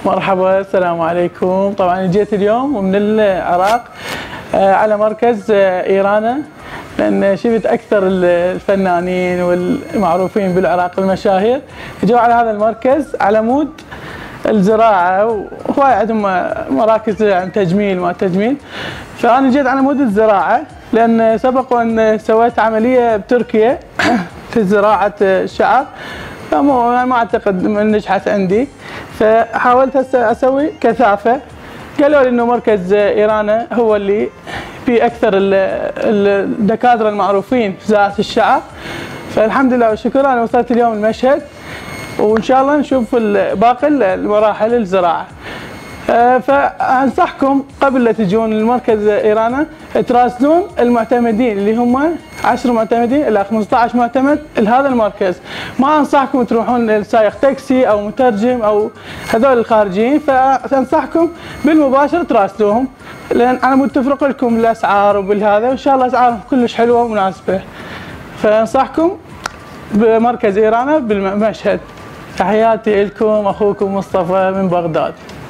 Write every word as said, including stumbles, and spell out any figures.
مرحبا، السلام عليكم. طبعا جيت اليوم من العراق على مركز إيرانا، لأن شفت أكثر الفنانين والمعروفين بالعراق المشاهير جو على هذا المركز على مود الزراعة، وهواي عندهم مراكز عن تجميل ما تجميل. فأنا جيت على مود الزراعة لأن سبق وأن سويت عملية بتركيا في زراعة الشعر، فما ما أعتقد نجحت عندي، فحاولت هسه أسوي كثافة. قالوا لي إنه مركز إيرانا هو اللي فيه أكثر الدكاترة المعروفين في زراعة الشعر. فالحمد لله والشكر أنا وصلت اليوم المشهد، وإن شاء الله نشوف باقي المراحل الزراعة. فأنصحكم قبل لا تجون المركز إيرانا تراسلون المعتمدين اللي هم عشر معتمدين إلى خمسة عشر معتمد لهذا المركز. ما أنصحكم تروحون لسائق تاكسي أو مترجم أو هذول الخارجيين، فأنصحكم بالمباشر تراسلوهم، لأن أنا متفق لكم بالأسعار وبالهذا، وإن شاء الله أسعارهم كلش حلوة ومناسبة. فأنصحكم بمركز إيرانا بالمشهد. تحياتي لكم، أخوكم مصطفى من بغداد.